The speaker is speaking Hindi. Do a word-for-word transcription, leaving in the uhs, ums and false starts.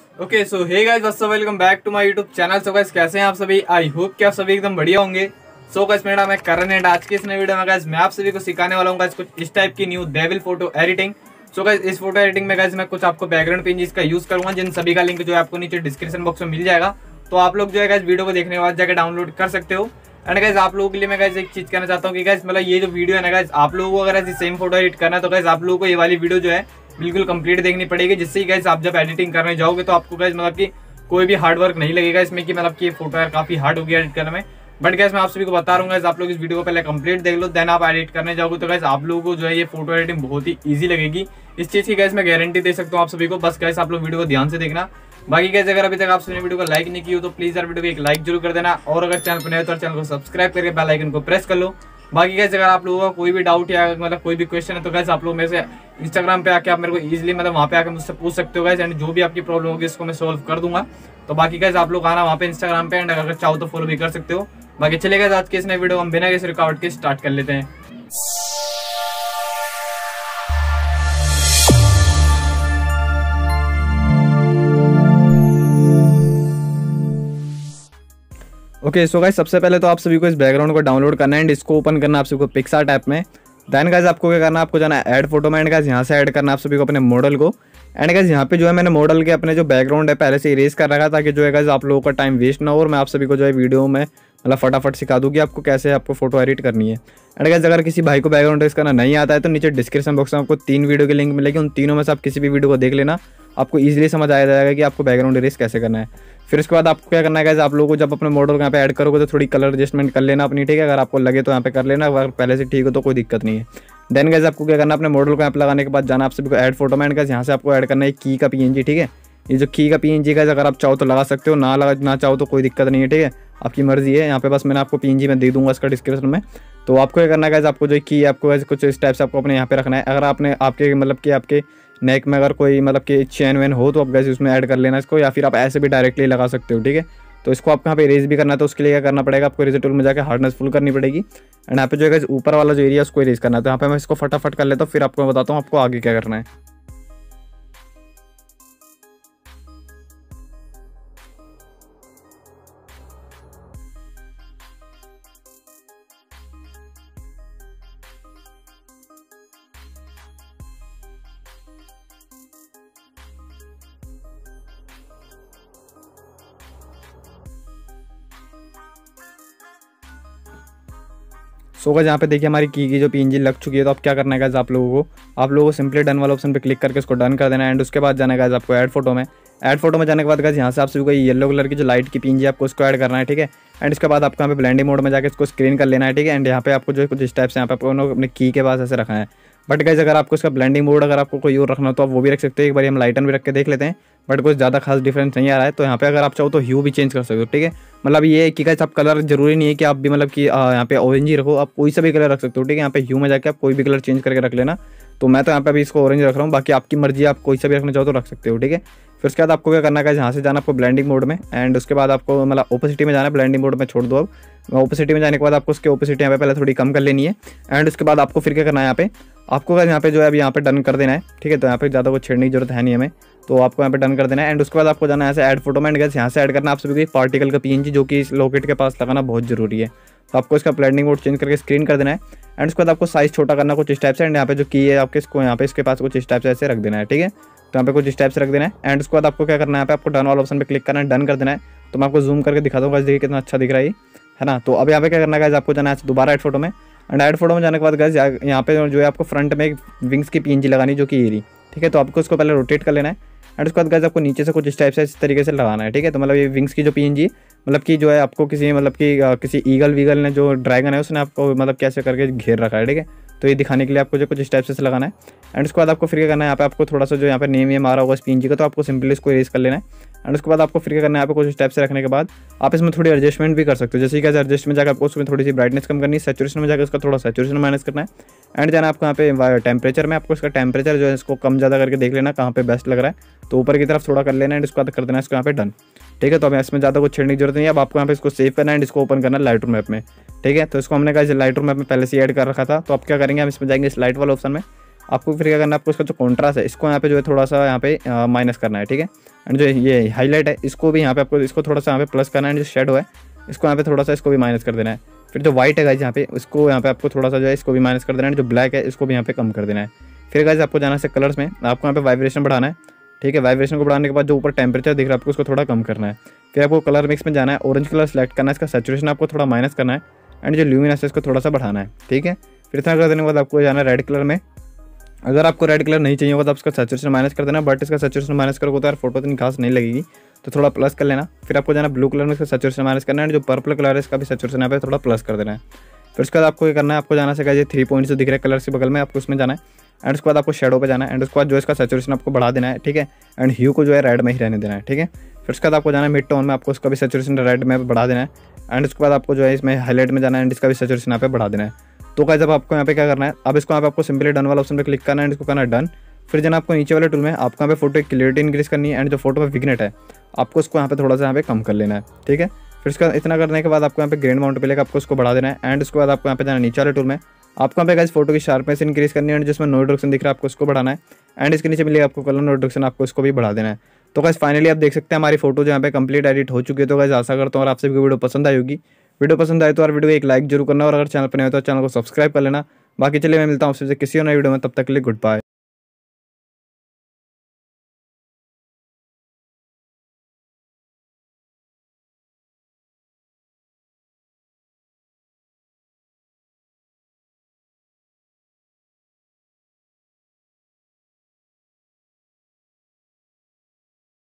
Okay so hey guys what's up, welcome back to my YouTube channel. So guys कैसे हैं आप सभी? आई होप कि आप सभी एकदम बढ़िया होंगे। सो गाइस मेरा नाम है करण एंड आज के इस नए वीडियो में गाइस मैं आप सभी को सिखाने वाला हूं गाइस कुछ इस टाइप की new devil photo editing. So guys इस फोटो एडिटिंग में गाइस मैं कुछ आपको बैकग्राउंड पेजेस का यूज करूंगा, जिन सभी का लिंक जो है आपको नीचे डिस्क्रिप्शन बॉक्स में मिल जाएगा। तो आप लोग जो है गाइस वीडियो को देखने के बाद जाकर डाउनलोड कर सकते हो। एंड गाइस आप लोगों के लिए मैं गाइस एक चीज कहना चाहता हूँ कि गाइस मतलब ये जो वीडियो है ना गाइस, आप लोगों को अगर ऐसी सेम फोटो एडिट करना है तो गाइस आप लोगों को ये वाली वीडियो जो है बिल्कुल कंप्लीट देखनी पड़ेगी, जिससे गाइस आप जब एडिटिंग करने जाओगे तो आपको गाइस मतलब कि कोई भी हार्ड वर्क नहीं लगेगा इसमें कि मतलब कि ये फोटो यार काफी हार्ड हो गया एडिट करने में। बट गाइस मैं आप सभी को बता रहा हूँ गाइस, आप लोग इस वीडियो को पहले कंप्लीट देख लो, देन आप एडिट करने जाओगे तो गाइस आप लोगों को जो है ये फोटो एडिटिंग बहुत ही इजी लगेगी। इस चीज की गाइस मैं गारंटी दे सकता हूँ आप सभी को। बस गाइस आप लोग वीडियो को ध्यान से देखना। बाकी गाइस अगर अभी तक आप सभी ने वीडियो को लाइक नहीं की हो तो प्लीज यार वीडियो को एक लाइक जरूर कर देना, और अगर चैनल पर नए हो तो चैनल को सब्सक्राइब करके बेल आइकन को प्रेस कर लो। बाकी गाइस अगर आप लोगों का कोई भी डाउट या मतलब कोई भी क्वेश्चन है तो गाइस आप लोग मेरे से इंस्टाग्राम पे आके आप मेरे को इजीली मतलब वहाँ पे आके मुझसे पूछ सकते हो गाइस, एंड जो भी आपकी प्रॉब्लम होगी इसको मैं सॉल्व कर दूंगा। तो बाकी गाइस आप लोग आना वहाँ पे इंस्टाग्राम पे, एंड अगर चाहो तो फॉलो भी कर सकते हो। बाकी चलेगा आज के इस नए वीडियो हम बिना किसी रुकावट के स्टार्ट कर लेते हैं। ओके सो गाइस सबसे पहले तो आप सभी को इस बैकग्राउंड को डाउनलोड करना है एंड इसको ओपन करना है आप सभी को पिक्सार्ट ऐप में। देन गाइस आपको क्या करना है, आपको जाना है ऐड फोटो में, एंड गाइस यहाँ से ऐड करना है आप सभी को अपने मॉडल को। एंड गाइस यहाँ पे जो है मैंने मॉडल के अपने जो बैकग्राउंड है पहले से इरेज कर रखा ताकि जो है गाइस आप लोगों का टाइम वेस्ट ना हो, और मैं आप सभी को जो है वीडियो में मतलब फटाफट सिखा दूँ कि आपको कैसे आपको फोटो एडिट करनी है। एंड गाइस अगर किसी भाई को बैकग्राउंड इरेज करना नहीं आता है तो नीचे डिस्क्रिप्शन बॉक्स में आपको तीन वीडियो की लिंक मिलेगी, उन तीनों में से आप किसी भी वीडियो को देख लेना, आपको ईजिली समझ आ जाएगा कि आपको बैकग्राउंड इरेज कैसे करना है। फिर उसके बाद आपको क्या करना है गाइस, आप लोगों को जब अपने मॉडल को यहाँ पे ऐड करोगे तो थोड़ी कलर एडजस्टमेंट कर लेना अपनी, ठीक है। अगर आपको लगे तो यहाँ पे कर लेना, अगर पहले से ठीक हो तो कोई दिक्कत नहीं है। देन गाइस आपको क्या करना है, अपने मॉडल को यहाँ पे लगाने के बाद जाना आप सभी को ऐड फोटो में, एंड गाइस यहाँ से आपको ऐड करना है की का पीएनजी, ठीक है। ये जो की का पीएनजी गाइस अगर आप चाहो तो लगा सकते हो, ना लगा ना चाहो तो कोई दिक्कत नहीं है, ठीक है, आपकी मर्जी है। यहाँ पे बस मैंने आपको पीएनजी में दे दूंगा इसका डिस्क्रिप्शन में। तो आपको क्या करना है गाइस, आपको जो की आपको गाइस कुछ इस टाइप से आपको अपने यहाँ पे रखना है। अगर आपने आपके मतलब कि आपके नेक में अगर कोई मतलब कि चेन वैन हो तो आप गाइस उसमें ऐड कर लेना इसको, या फिर आप ऐसे भी डायरेक्टली लगा सकते हो, ठीक है। तो इसको आपको यहाँ पे इरेज भी करना है, तो उसके लिए क्या करना पड़ेगा, आपको इरेजर टूल में जाकर हार्डनेस फुल करनी पड़ेगी। एंड यहाँ पे जो है ऊपर वाला जो एरिया उसको इरेज करना है। तो यहाँ पे मैं इसको फटाफट कर लेता हूँ, फिर आपको बताता हूँ आपको आगे क्या करना है। सो गाइस यहाँ पे देखिए हमारी की की जो पीएनजी लग चुकी है। तो अब क्या करना है गाइस, आप लोगों को आप लोगों को सिंपली डन वाला ऑप्शन पे क्लिक करके इसको डन कर देना है। एंड उसके बाद जाना है गाइस आपको ऐड फोटो में। ऐड फोटो में जाने के बाद गाइस यहाँ से आप सभी को येलो कलर की जो लाइट की पीएनजी आपको उसको ऐड करना है, ठीक है। एंड इसके बाद आपको यहाँ पे ब्लेंडिंग मोड में जाकर इसको स्क्रीन कर लेना है, ठीक है। एंड यहाँ पे आपको जो कुछ स्टेप्स यहाँ पे आपको अपने की के पास ऐसे रखना है। बट गाइस अगर आपको इसका ब्लेंडिंग मोड अगर आपको कोई और रखना हो तो आप वो भी रख सकते हो। एक बार हम लाइटन भी रख के देख लेते हैं, बट कुछ ज़्यादा खास डिफरेंस नहीं आ रहा है। तो यहाँ पे अगर आप चाहो तो ह्यू भी चेंज कर सकते हो, ठीक है। मतलब ये है कि गाइस आप कलर जरूरी नहीं है कि आप भी मतलब कि यहाँ पे ऑरेंज ही रखो, आप कोई सा भी कलर रख सकते हो, ठीक है। यहाँ पे ह्यू में जाके आप कोई भी कलर चेंज करके रख लेना। तो मैं तो यहाँ पे अभी इसको ऑरेंज रख रहा हूँ, बाकी आपकी मर्जी, आप कोई सा भी रखना चाहो तो रख सकते हो, ठीक है। फिर उसके बाद आपको क्या करना है, यहाँ से जाना आपको ब्लेंडिंग मोड में, एंड उसके बाद आपको मतलब ओपेसिटी में जाना है। ब्लेंडिंग मोड में छोड़ दो, अब ओपेसिटी में जाने के बाद आपको उसके ओपेसिटी यहाँ पे पहले थोड़ी कम कर लेनी है। एंड उसके बाद आपको फिर क्या करना है, यहाँ पे आपको यहाँ पे जो है अभी यहाँ पे डन कर देना है, ठीक है। तो यहाँ पे ज़्यादा कुछ छेड़ने की जरूरत है नहीं हमें, तो आपको यहाँ पे डन कर देना है। एंड उसके बाद आपको जाना है ऐसे ऐड फोटो में, एंड यहाँ से ऐड करना आप सभी को पार्टिकल का पीएनजी जो कि इस लॉकेट के पास लगाना बहुत जरूरी है। तो आपको इसका ब्लेंडिंग मोड चेंज करके स्क्रीन कर देना है। एंड उसके बाद आपको साइज छोटा करना कुछ इस टाइप से, एंड यहाँ पे जो की है आपके इसको यहाँ पे इसके पास कुछ इस टाइप से ऐसे रख देना है, ठीक है। तो यहाँ पे कुछ इस टाइप से रख देना है। एंड उसके बाद आपको क्या करना है, यहाँ पे आपको डन वाला ऑप्शन पे क्लिक करना है, डन कर देना है। तो मैं आपको जूम करके दिखा दूँगा, देखिए कितना अच्छा दिख रहा है, है ना। तो अब यहाँ पे क्या करना है, आपको जाना है दोबारा ऐड फोटो में, एंड ऐड फोटो में जाने के बाद गाइस यहाँ पे जो है आपको फ्रंट में एक विंग्स की पीएनजी लगानी जो कि ये रही, ठीक है। तो आपको उसको पहले रोटेट कर लेना है। एंड उसके बाद गाइस आपको नीचे से कुछ इस टाइप से इस तरीके से लगाना है, ठीक है। तो मतलब ये विंग्स की जो पीएनजी मतलब कि जो है आपको किसी मतलब कि किसी ईगल वीगल ने जो ड्रैगन है उसने आपको मतलब कैसे करके घेर रखा है, ठीक है। तो ये दिखाने के लिए आपको जो कुछ इस टाइप से लगाना है। एंड उसके बाद आपको फिर क्या करना है, यहाँ पे आपको थोड़ा सा जो यहाँ पे नेम वेम आ रहा होगा इस पीएनजी का, तो आपको सिंपली इसको इरेज कर लेना है। एंड उसके बाद आपको फिर क्या करना है, यहाँ पे कुछ स्टेप से रखने के बाद आप इसमें थोड़ी एडजस्टमेंट भी कर सकते हो। जैसे कि एडजस्ट में जाकर आपको उसमें थोड़ी सी ब्राइटनेस कम करनी है, सैचुरेशन में जाकर उसका थोड़ा सैचुरेशन माइनस करना है। एंड जाना आपको यहाँ पे टेम्परेचर में, आपको इसका टेम्परेचर जो है इसको कम ज़्यादा करके देख लेना कहाँ पे बेस्ट लग रहा है, तो ऊपर की तरफ थोड़ा कर लेना है। एंड इसको कर देना है इसको यहाँ पे डन, ठीक है। तो अब इसमें ज़्यादा कुछ छेड़ने की जरूरत नहीं है। अब आपको यहाँ पे इसको सेव करना है एंड इसको ओपन करना है लाइट रूम ऐप में, ठीक है। तो इसको हमने कहा लाइट रूम ऐप में पहले से ऐड कर रखा था। तो अब क्या करेंगे, हम इसमें जाएंगे इस लाइट वाले ऑप्शन में। आपको फिर क्या करना है, आपको इसका जो कॉन्ट्रास्ट है इसको यहाँ पे जो है थोड़ा सा यहाँ पे माइनस करना है, ठीक है। एंड जो ये हाईलाइट है इसको भी यहाँ पे आपको इसको थोड़ा सा यहाँ पे प्लस करना है, एंड जो शेडो है इसको यहाँ पे थोड़ा सा इसको भी माइनस कर देना है। फिर जो व्हाइट है गाइस यहाँ पे इसको यहाँ पे आपको थोड़ा सा जो है इसको भी माइनस कर देना है, जो ब्लैक है इसको भी यहाँ पे कम कर देना है। फिर गाइस आपको जाना है कलर्स में, आपको यहाँ पे वाइब्रेशन बढ़ाना है, ठीक है। वाइब्रेशन को बढ़ाने के बाद जो ऊपर टेम्परेचर दिख रहा है आपको उसको थोड़ा कम करना है। फिर आपको कलर मिक्स में जाना है, ऑरेंज कलर सेलेक्ट करना है, इसका सैचुरेशन आपको थोड़ा माइनस करना है, एंड जो ल्यूमिनस है इसको थोड़ा सा बढ़ाना है, ठीक है। फिर इतना कर देने के बाद आपको जाना है रेड कलर में। अगर आपको रेड कलर नहीं चाहिए होगा तो आप इसका सैचुरेशन माइनस कर देना, बट इसका सैचुरेशन माइनस करोगे तो यार फोटो इतनी खास नहीं लगेगी, तो थोड़ा प्लस कर लेना। फिर आपको जाना ब्लू कलर में इसका सैचुरेशन माइनस करना है, जो पर्पल कलर है इसका भी सैचुरेशन यहाँ पे थोड़ा प्लस कर देना है। फिर उसके बाद आपको क्या करना है, आपको जाना से थ्री पॉइंट्स जो दिख रहे हैं कलर के बगल में आपको उसमें जाना है, एंड उसके बाद आपको शेडो पे जाना है, एंड उसके बाद जो इसका सैचुरेशन आपको बढ़ा देना है, ठीक है। एंड ह्यू को जो है रेड में ही रहने देना है, ठीक है। फिर उसके बाद आपको जाना है मिड टोन में, आपको उसका भी सैचुरेशन रेड में बढ़ा देना है, एंड उसके बाद आपको जो है इसमें हाईलाइट में जाना है, एंड इसका भी सैचुरेशन यहाँ पे बढ़ा देना है। तो गाइस अब आपको यहाँ पे क्या करना है, अब इसको यहाँ पे आपको सिंपली डन वाला ऑप्शन पे क्लिक करना है, एंड इसको करना है डन। फिर जब आपको नीचे वाले टूल में आपको यहाँ पे फोटो की क्लियरिटी इंक्रीज करनी है, एंड जो फोटो में विग्नेट है आपको उसको यहाँ पे थोड़ा सा यहाँ पे कम कर लेना है, ठीक है। फिर इसका इतना करने के बाद आपको यहाँ पे ग्रेन माउंट पे लेकर आपको उसको बढ़ा देना है, एंड उसके बाद आपको यहाँ पे जाना नीचे वाले टूल में, आपको यहाँ पे गाइस फोटो की शार्पनेस इंक्रीज करनी है, एंड जिसमें नो रिडक्शन दिख रहा है आपको उसको बढ़ाना है, एंड इसके नीचे मिलेगा आपको कलर नो रिडक्शन आपको इसको भी बढ़ा देना है। तो गाइस फाइनली आप देख सकते हैं हमारी फोटो जो यहाँ पे कंप्लीट एडिट हो चुकी है। तो गाइस आशा करता हूँ और आपसे वीडियो पसंद आई होगी। वीडियो पसंद आए तो यार वीडियो एक लाइक जरूर करना, और अगर चैनल पर नहीं हो तो चैनल को सब्सक्राइब कर लेना। बाकी चलिए मैं मिलता हूँ आपसे किसी और नई वीडियो में, तब तक के लिए गुड बाय।